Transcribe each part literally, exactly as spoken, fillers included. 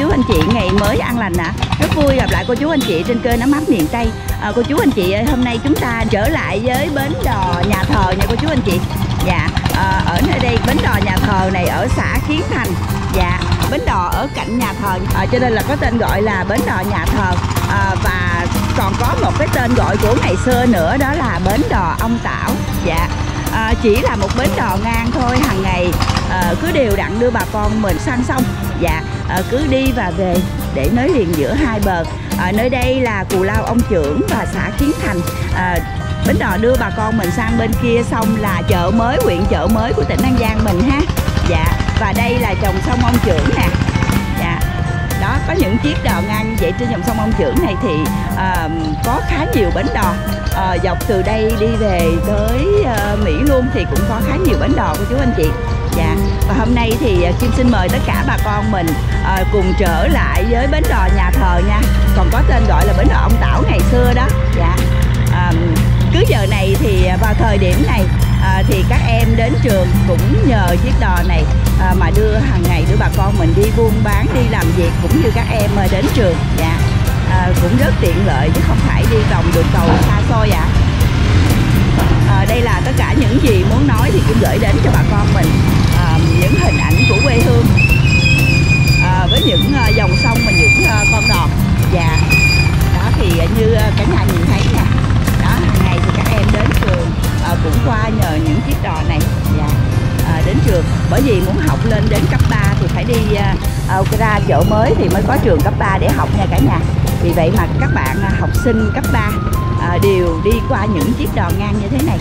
chú anh chị ngày mới an lành ạ. À. Rất vui gặp lại cô chú anh chị trên kênh Ấm Áp Miền Tây. À, cô chú anh chị ơi, hôm nay chúng ta trở lại với bến đò nhà thờ nha cô chú anh chị. Dạ, à, ở nơi đây bến đò nhà thờ này ở xã Kiến Thành. Dạ, bến đò ở cạnh nhà thờ, à, cho nên là có tên gọi là bến đò nhà thờ. À, và còn có một cái tên gọi của ngày xưa nữa, đó là bến đò ông Tảo. Dạ. À, chỉ là một bến đò ngang thôi, hàng ngày à, cứ đều đặn đưa bà con mình sang sông. Dạ, à, cứ đi và về để nối liền giữa hai bờ. À, nơi đây là Cù Lao Ông Trưởng và xã Kiến Thành. À, bến đò đưa bà con mình sang bên kia sông là chợ mới, huyện Chợ Mới của tỉnh An Giang mình ha. Dạ, và đây là dòng sông Ông Trưởng nè. Dạ, đó, có những chiếc đò ngang như vậy trên dòng sông Ông Trưởng này thì à, có khá nhiều bến đò. À, dọc từ đây đi về tới uh, Mỹ Luông thì cũng có khá nhiều bến đò của chú anh chị. Dạ, và hôm nay thì uh, Kim xin mời tất cả bà con mình uh, cùng trở lại với bến đò nhà thờ nha. Còn có tên gọi là bến đò ông Tảo ngày xưa đó. Dạ, uh, cứ giờ này thì vào thời điểm này uh, thì các em đến trường cũng nhờ chiếc đò này uh, mà đưa hàng ngày đưa bà con mình đi buôn bán, đi làm việc cũng như các em uh, đến trường. Dạ. À, cũng rất tiện lợi chứ không phải đi vòng đường tàu xa xôi ạ. À. À, đây là tất cả những gì muốn nói thì cũng gửi đến cho bà con mình à, những hình ảnh của quê hương à, với những uh, dòng sông và những uh, con đò. Dạ, đó thì uh, như uh, cả nhà nhìn thấy nè, đó hàng ngày thì các em đến trường uh, cũng qua nhờ những chiếc đò này. Dạ. À, đến trường bởi vì muốn học lên đến cấp ba thì phải đi uh, uh, ra Chợ Mới thì mới có trường cấp ba để học nha cả nhà. Vì vậy mà các bạn uh, học sinh cấp ba uh, đều đi qua những chiếc đò ngang như thế này.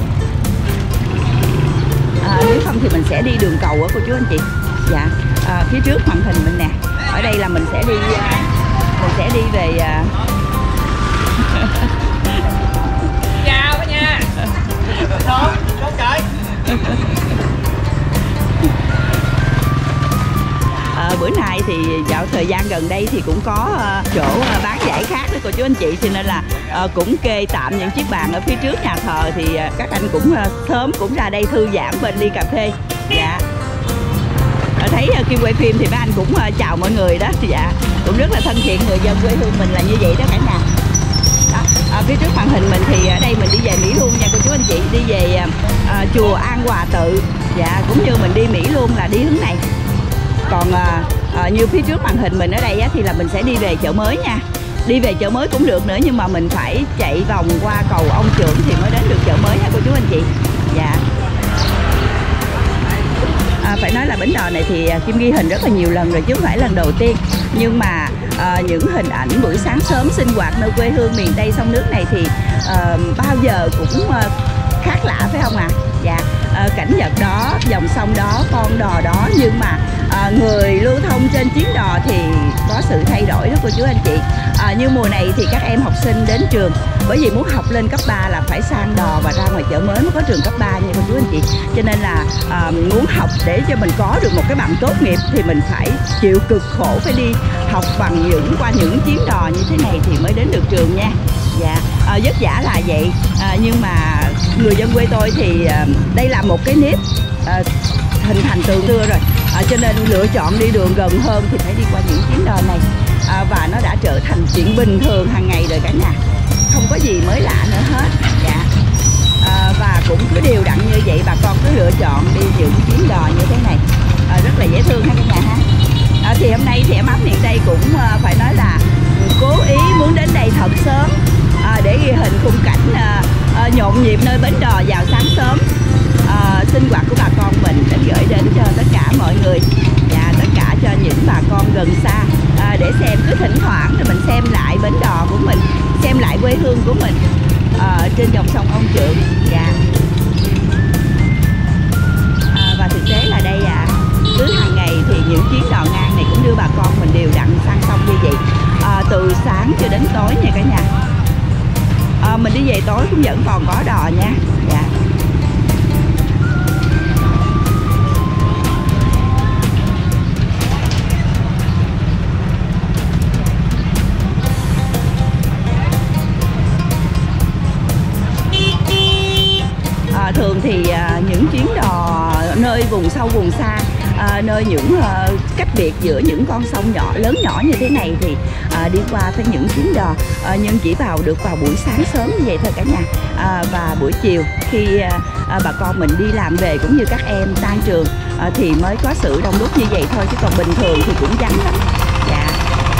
À, nếu không thì mình sẽ đi đường cầu á cô chú anh chị. Dạ, à, phía trước màn hình mình nè, ở đây là mình sẽ đi uh, mình sẽ đi về uh... chào cả nhà. Không trời. À, bữa nay thì dạo thời gian gần đây thì cũng có uh, chỗ uh, bán giải khác đó cô chú anh chị, cho nên là uh, cũng kê tạm những chiếc bàn ở phía trước nhà thờ thì uh, các anh cũng uh, sớm cũng ra đây thư giãn bên ly cà phê. Dạ, à, thấy uh, khi quay phim thì mấy anh cũng uh, chào mọi người đó. Dạ, cũng rất là thân thiện, người dân quê hương mình là như vậy đó cả nhà. Đó, à, phía trước màn hình mình thì uh, đây mình đi về Mỹ Luông nha cô chú anh chị, đi về uh, uh, chùa An Hòa Tự. Dạ, cũng như mình đi Mỹ Luông là đi hướng này. Còn à, à, như phía trước màn hình mình ở đây á, thì là mình sẽ đi về Chợ Mới nha. Đi về Chợ Mới cũng được nữa, nhưng mà mình phải chạy vòng qua cầu Ông Trưởng thì mới đến được Chợ Mới nha cô chú anh chị. Dạ, à, phải nói là bến đò này thì Kim ghi hình rất là nhiều lần rồi chứ không phải lần đầu tiên. Nhưng mà à, những hình ảnh buổi sáng sớm sinh hoạt nơi quê hương miền Tây sông nước này thì à, bao giờ cũng à, khác lạ phải không ạ? À? Dạ, à, cảnh vật đó, dòng sông đó, con đò đó, nhưng mà à, người lưu thông trên chuyến đò thì có sự thay đổi đó cô chú anh chị. À, như mùa này thì các em học sinh đến trường, bởi vì muốn học lên cấp ba là phải sang đò và ra ngoài Chợ Mới mới có trường cấp ba nha cô chú anh chị. Cho nên là à, muốn học để cho mình có được một cái bằng tốt nghiệp thì mình phải chịu cực khổ, phải đi học bằng những qua những chuyến đò như thế này thì mới đến được trường nha. Dạ, à, vất vả là vậy, à, nhưng mà người dân quê tôi thì à, đây là một cái nếp à, hình thành từ xưa rồi, à, cho nên lựa chọn đi đường gần hơn thì phải đi qua những chuyến đò này, à, và nó đã trở thành chuyện bình thường hàng ngày rồi cả nhà, không có gì mới lạ nữa hết. Dạ, à, và cũng cứ đều đặn như vậy, bà con cứ lựa chọn đi những chuyến đò như thế này, à, rất là dễ thương ha cả nhà ha. À, thì hôm nay thì Ấm Áp Miền Tây cũng à, phải nói là cố ý muốn đến đây thật sớm à, để ghi hình khung cảnh à, à, nhộn nhịp nơi bến đò vào sáng sớm, à, sinh hoạt của bà con mình đến gửi đến cho tất cả mọi người và tất cả cho những bà con gần xa, à, để xem, cứ thỉnh thoảng thì mình xem lại bến đò của mình, xem lại quê hương của mình à, trên dòng sông Ông Trưởng. Dạ, à, và thực tế là đây à, cứ hàng ngày thì những chuyến đò ngang này cũng đưa bà con mình đều đặn sang sông như vậy, à, từ sáng cho đến tối nha cả nhà. À, mình đi về tối cũng vẫn còn có đò nha. Dạ. À, thường thì à, những chuyến đò nơi vùng sâu vùng xa à, nơi những à, cách biệt giữa những con sông nhỏ lớn nhỏ như thế này thì à, đi qua với những chuyến đò, à, nhưng chỉ vào được vào buổi sáng sớm như vậy thôi cả nhà. À, và buổi chiều khi à, à, bà con mình đi làm về cũng như các em tan trường à, thì mới có sự đông đúc như vậy thôi, chứ còn bình thường thì cũng vắng lắm. Dạ.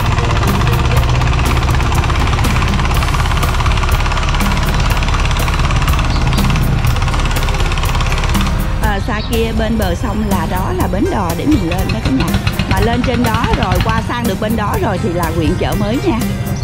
À, xa kia bên bờ sông là đó là bến đò để mình lên đó cả nhà. Mà lên trên đó rồi qua sang được bên đó rồi thì là huyện Chợ Mới nha.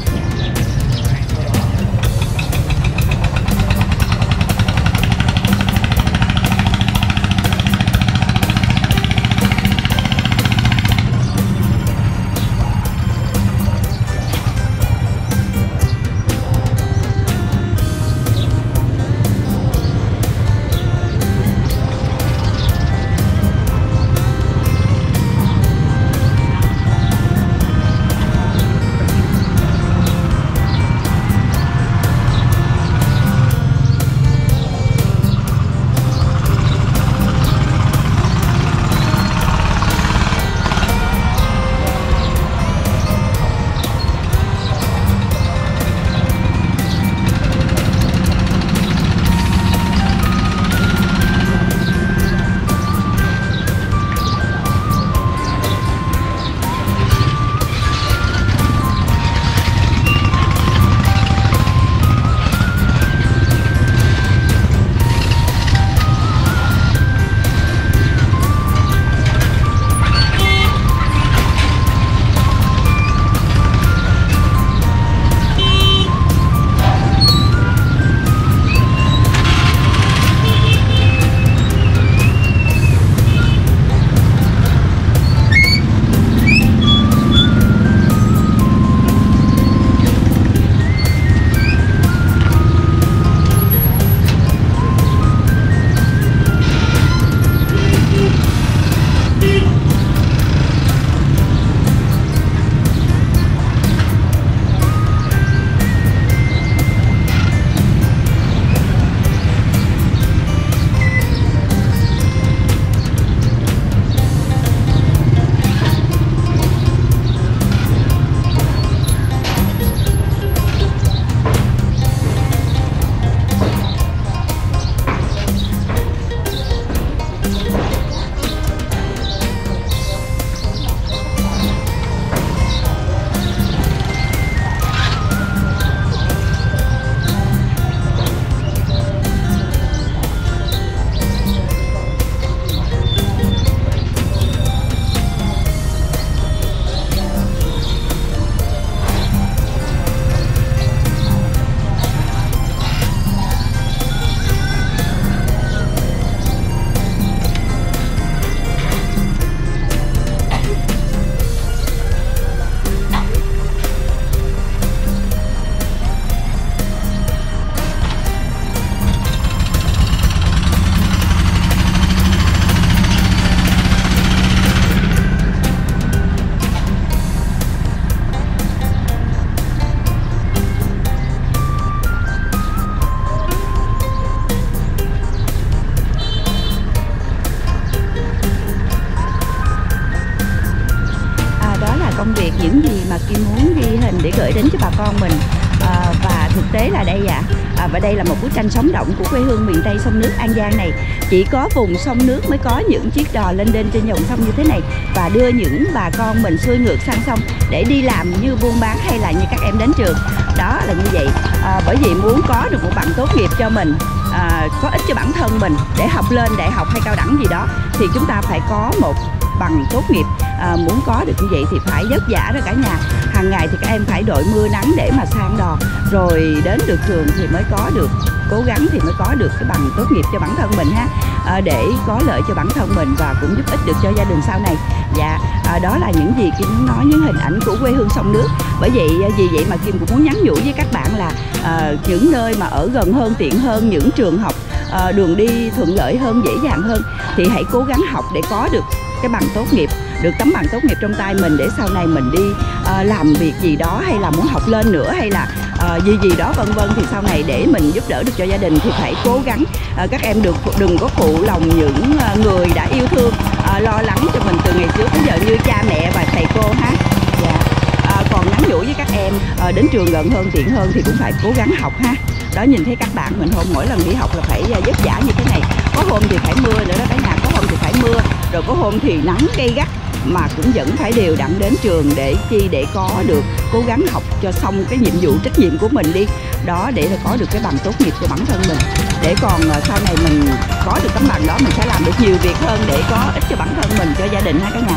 công việc, những gì mà Kim muốn ghi hình để gửi đến cho bà con mình. À, và thực tế là đây ạ, à, và đây là một bức tranh sống động của quê hương miền Tây sông nước An Giang này. Chỉ có vùng sông nước mới có những chiếc đò lên đên trên dòng sông như thế này và đưa những bà con mình xuôi ngược sang sông để đi làm như buôn bán hay là như các em đến trường. Đó là như vậy. À, bởi vì muốn có được một bằng tốt nghiệp cho mình, à, có ích cho bản thân mình để học lên đại học hay cao đẳng gì đó, thì chúng ta phải có một bằng tốt nghiệp. À, muốn có được như vậy thì phải vất vả đó cả nhà. Hàng ngày thì các em phải đội mưa nắng để mà sang đò, rồi đến được trường thì mới có được, cố gắng thì mới có được cái bằng tốt nghiệp cho bản thân mình ha, à, để có lợi cho bản thân mình và cũng giúp ích được cho gia đình sau này. Dạ, à, đó là những gì Kim muốn nói, những hình ảnh của quê hương sông nước. Bởi vậy vì vậy mà Kim cũng muốn nhắn nhủ với các bạn là à, những nơi mà ở gần hơn, tiện hơn, những trường học, à, đường đi thuận lợi hơn, dễ dàng hơn thì hãy cố gắng học để có được cái bằng tốt nghiệp, được tấm bằng tốt nghiệp trong tay mình để sau này mình đi uh, làm việc gì đó, hay là muốn học lên nữa, hay là uh, gì gì đó vân vân, thì sau này để mình giúp đỡ được cho gia đình thì phải cố gắng. Uh, các em được đừng có phụ lòng những uh, người đã yêu thương, uh, lo lắng cho mình từ ngày trước đến giờ như cha mẹ và thầy cô ha. Dạ. Uh, còn nhắn nhủ với các em uh, đến trường gần hơn tiện hơn thì cũng phải cố gắng học ha. Đó, nhìn thấy các bạn mình hôm mỗi lần đi học là phải uh, vất vả như thế này, có hôm thì phải mưa nữa đó cả nhà, có hôm thì phải mưa, rồi có hôm thì nắng gay gắt mà cũng vẫn phải đều đặn đến trường để chi để có được cố gắng học cho xong cái nhiệm vụ trách nhiệm của mình đi đó, để có được cái bằng tốt nghiệp cho bản thân mình, để còn sau này mình có được tấm bằng đó mình sẽ làm được nhiều việc hơn để có ích cho bản thân mình, cho gia đình ha cả nhà.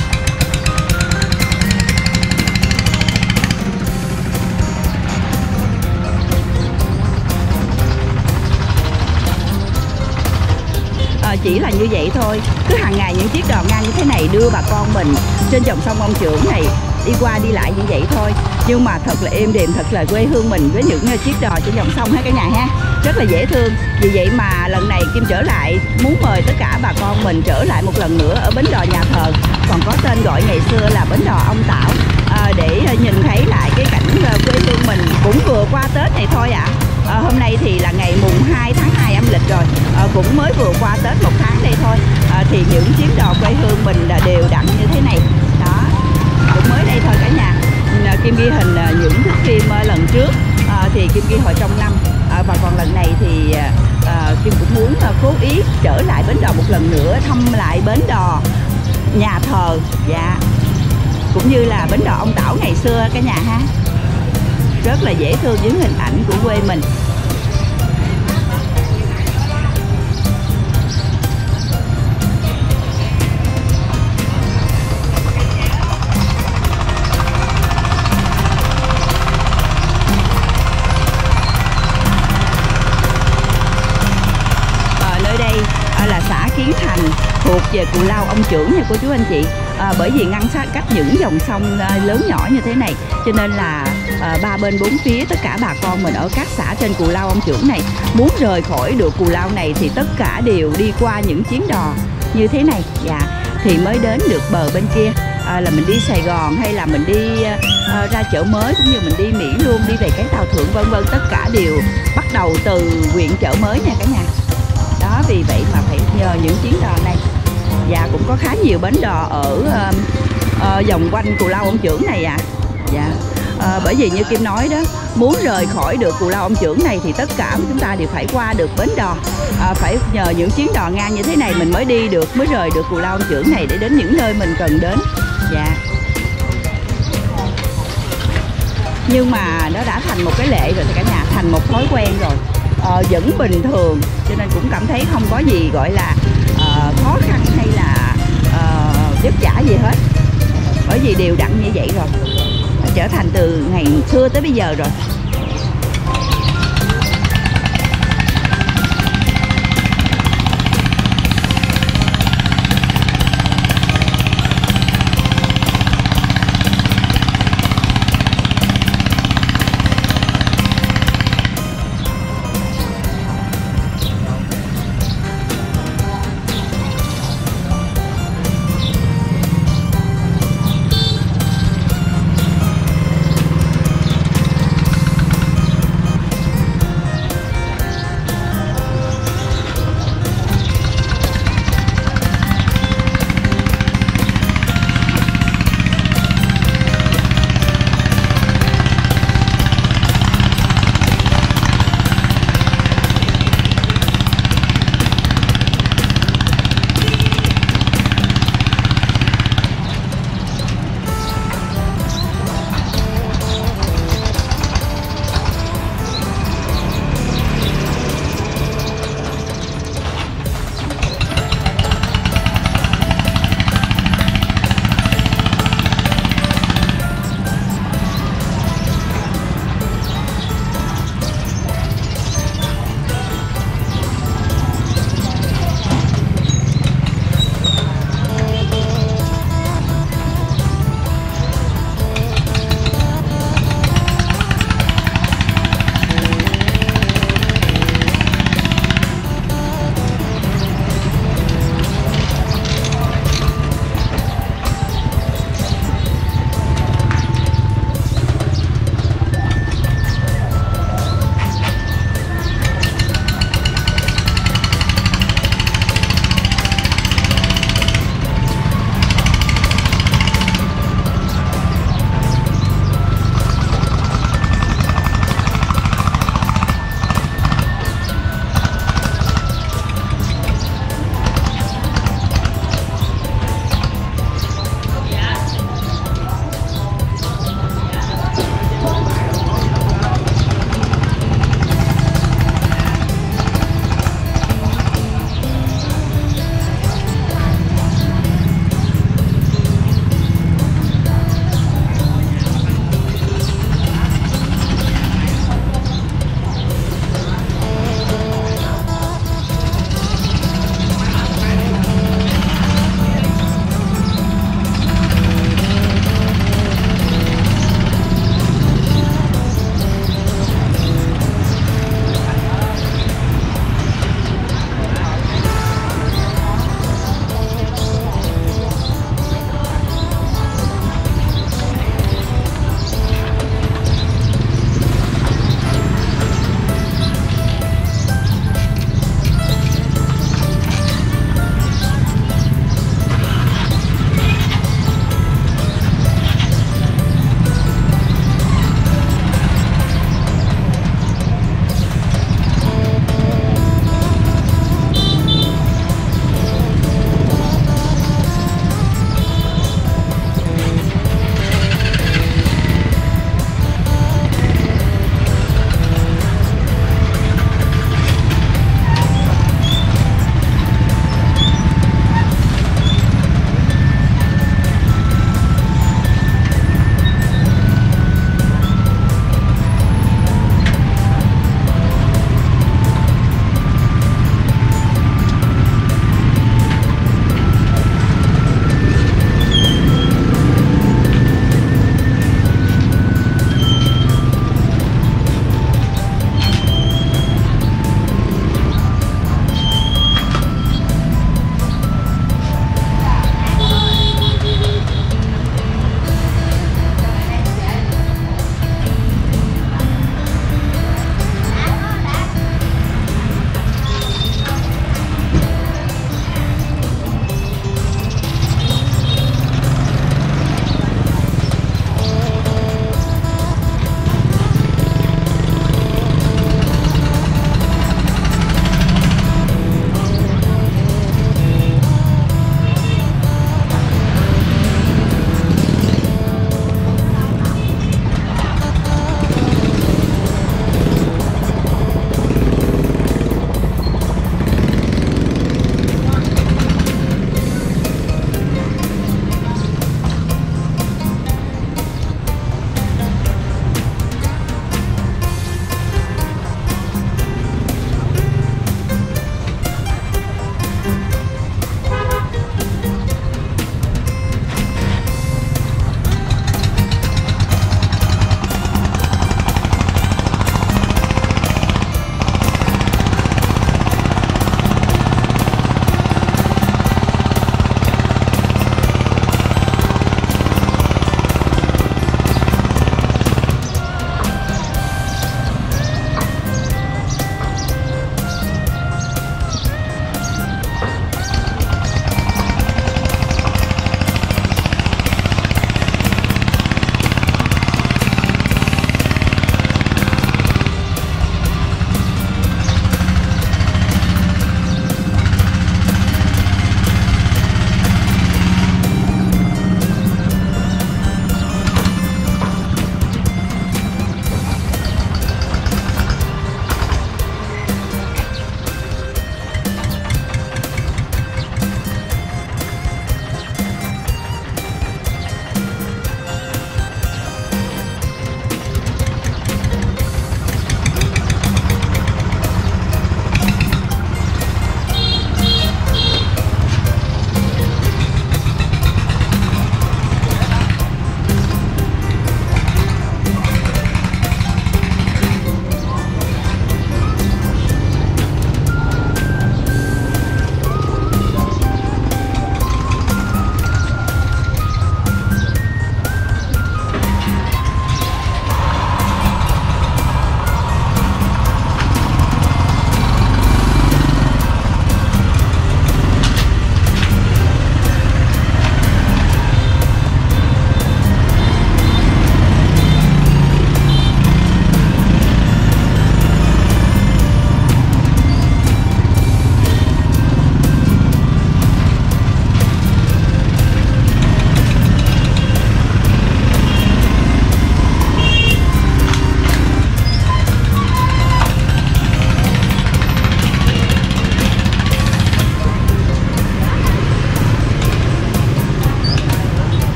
À, chỉ là như vậy thôi, cứ hàng ngày những chiếc đò ngang như thế này đưa bà con mình trên dòng sông Ông Trưởng này đi qua đi lại như vậy thôi, nhưng mà thật là êm đềm, thật là quê hương mình với những chiếc đò trên dòng sông ha cả nhà ha, rất là dễ thương. Vì vậy mà lần này Kim trở lại muốn mời tất cả bà con mình trở lại một lần nữa ở bến đò Nhà Thờ, còn có tên gọi ngày xưa là bến đò Ông Tảo, à, để nhìn thấy lại cái cảnh quê hương mình cũng vừa qua Tết này thôi ạ. À. À, hôm nay thì là ngày mùng hai tháng hai âm lịch rồi, à, cũng mới vừa qua Tết một tháng đây thôi, à, thì những chuyến đò quê hương mình là đều đặn như thế này đó, cũng mới đây thôi cả nhà. À, Kim ghi hình à, những thước phim à, lần trước à, thì Kim ghi hồi trong năm, à, và còn lần này thì à, Kim cũng muốn à, cố ý trở lại bến đò một lần nữa, thăm lại bến đò Nhà Thờ, dạ, cũng như là bến đò Ông Tảo ngày xưa cả nhà ha, rất là dễ thương với hình ảnh của quê mình. Ở nơi đây là xã Kiến Thành, thuộc về Cù Lao Ông Trưởng nha cô chú anh chị. À, bởi vì ngăn sát cách những dòng sông à, lớn nhỏ như thế này, cho nên là à, ba bên bốn phía tất cả bà con mình ở các xã trên Cù Lao Ông Trưởng này muốn rời khỏi được Cù Lao này thì tất cả đều đi qua những chuyến đò như thế này, dạ, thì mới đến được bờ bên kia, à, là mình đi Sài Gòn hay là mình đi à, ra Chợ Mới, cũng như mình đi Mỹ luôn, đi về Cái Tàu Thượng vân vân, tất cả đều bắt đầu từ huyện Chợ Mới nha cả nhà. Đó, vì vậy mà phải nhờ những chuyến đò này. Dạ, cũng có khá nhiều bến đò ở uh, uh, vòng quanh Cù Lao Ông Trưởng này ạ. À. Dạ, uh, bởi vì như Kim nói đó, muốn rời khỏi được Cù Lao Ông Trưởng này thì tất cả chúng ta đều phải qua được bến đò, uh, phải nhờ những chuyến đò ngang như thế này mình mới đi được, mới rời được Cù Lao Ông Trưởng này để đến những nơi mình cần đến. Dạ. Nhưng mà nó đã thành một cái lệ rồi cả nhà, thành một thói quen rồi, uh, vẫn bình thường, cho nên cũng cảm thấy không có gì gọi là uh, khó khăn hay là uh, vất vả gì hết, bởi vì đều đặn như vậy rồi, trở thành từ ngày xưa tới bây giờ rồi.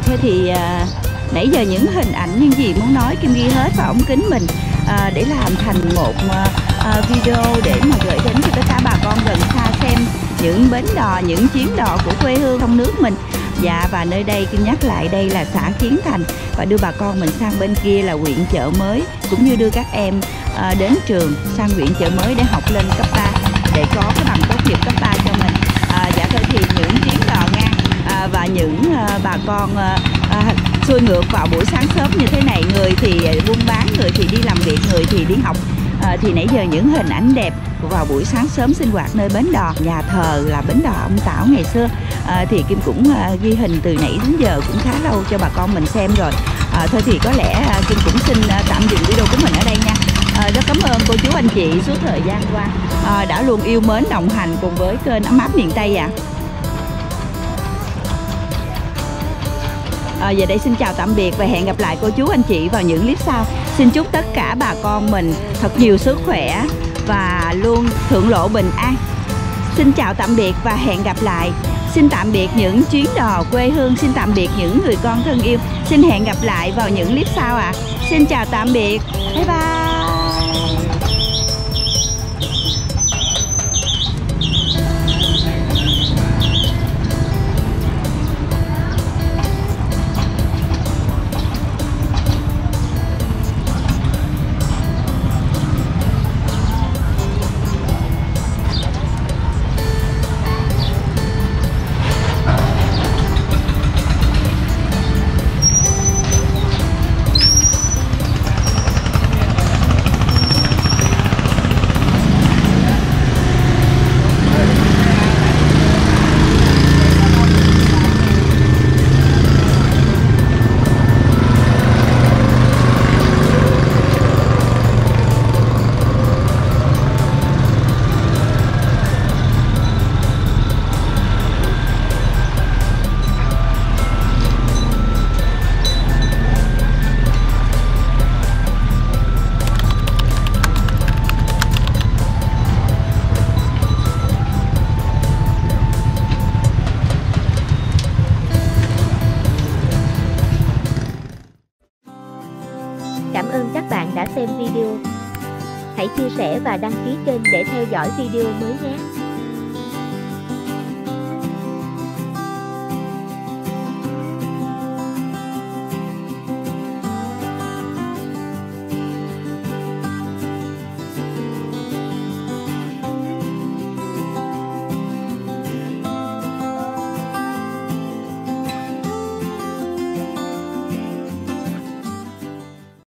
thôi thì à, nãy giờ những hình ảnh những gì muốn nói Kim ghi hết vào ống kính mình à, để làm thành một à, video để mà gửi đến cho tất cả bà con gần xa xem những bến đò, những chuyến đò của quê hương trong nước mình. Dạ, và nơi đây Kim nhắc lại đây là xã Kiến Thành, và đưa bà con mình sang bên kia là huyện Chợ Mới, cũng như đưa các em à, đến trường sang huyện Chợ Mới để học lên cấp ba, để có cái bằng tốt nghiệp cấp ba cho mình. À, dạ thôi thì những chuyến đò ngang à, và những à, bà con à, à, xuôi ngược vào buổi sáng sớm như thế này, người thì buôn bán, người thì đi làm việc, người thì đi học. À, thì nãy giờ những hình ảnh đẹp vào buổi sáng sớm sinh hoạt nơi bến đò, nhà thờ là bến đò ông Tảo ngày xưa. À, thì Kim cũng à, ghi hình từ nãy đến giờ cũng khá lâu cho bà con mình xem rồi. À, thôi thì có lẽ à, Kim cũng xin à, tạm dừng video của mình ở đây nha. À, rất cảm ơn cô chú anh chị suốt thời gian qua à, đã luôn yêu mến đồng hành cùng với kênh Ấm Áp Miền Tây ạ. À, giờ đây xin chào tạm biệt và hẹn gặp lại cô chú anh chị vào những clip sau. Xin chúc tất cả bà con mình thật nhiều sức khỏe và luôn thượng lộ bình an. Xin chào tạm biệt và hẹn gặp lại. Xin tạm biệt những chuyến đò quê hương, xin tạm biệt những người con thân yêu. Xin hẹn gặp lại vào những clip sau ạ. À. Xin chào tạm biệt. Bye bye. Cảm ơn các bạn đã xem video. Hãy chia sẻ và đăng ký kênh để theo dõi video mới nhé.